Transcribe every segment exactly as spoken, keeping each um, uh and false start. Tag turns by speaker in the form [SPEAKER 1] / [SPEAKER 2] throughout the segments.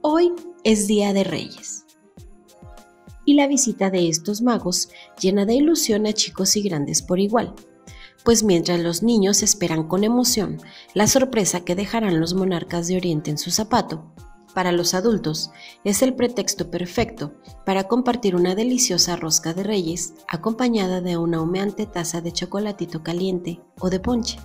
[SPEAKER 1] Hoy es Día de Reyes y la visita de estos magos llena de ilusión a chicos y grandes por igual, pues mientras los niños esperan con emoción la sorpresa que dejarán los monarcas de Oriente en su zapato, para los adultos es el pretexto perfecto para compartir una deliciosa rosca de reyes acompañada de una humeante taza de chocolatito caliente o de ponche.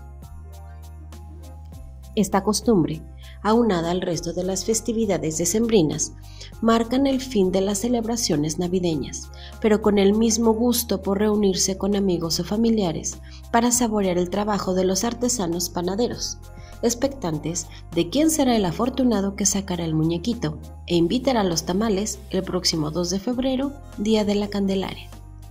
[SPEAKER 1] Esta costumbre, aunada al resto de las festividades decembrinas, marcan el fin de las celebraciones navideñas, pero con el mismo gusto por reunirse con amigos o familiares para saborear el trabajo de los artesanos panaderos, expectantes de quién será el afortunado que sacará el muñequito e invitará a los tamales el próximo dos de febrero, Día de la Candelaria.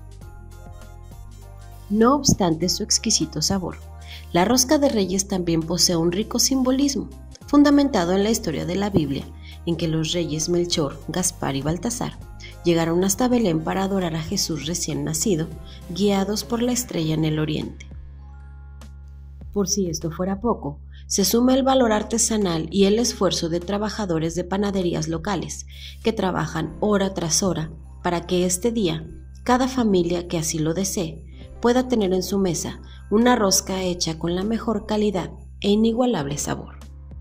[SPEAKER 1] No obstante su exquisito sabor, la rosca de Reyes también posee un rico simbolismo, fundamentado en la historia de la Biblia, en que los reyes Melchor, Gaspar y Baltasar llegaron hasta Belén para adorar a Jesús recién nacido, guiados por la estrella en el oriente. Por si esto fuera poco, se suma el valor artesanal y el esfuerzo de trabajadores de panaderías locales, que trabajan hora tras hora para que este día, cada familia que así lo desee, pueda tener en su mesa una rosca hecha con la mejor calidad e inigualable sabor.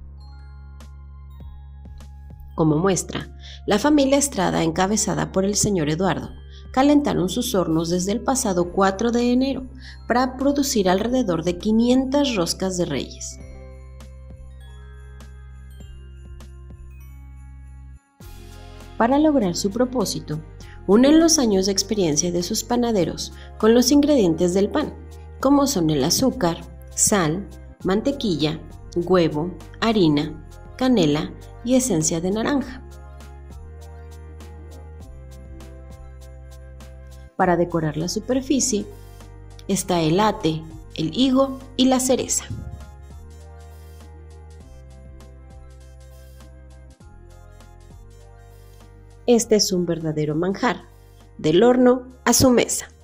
[SPEAKER 1] Como muestra, la familia Estrada, encabezada por el señor Eduardo, calentaron sus hornos desde el pasado cuatro de enero para producir alrededor de quinientas roscas de Reyes. Para lograr su propósito, unen los años de experiencia de sus panaderos con los ingredientes del pan, como son el azúcar, sal, mantequilla, huevo, harina, canela y esencia de naranja. Para decorar la superficie está el ate, el higo y la cereza. Este es un verdadero manjar, del horno a su mesa.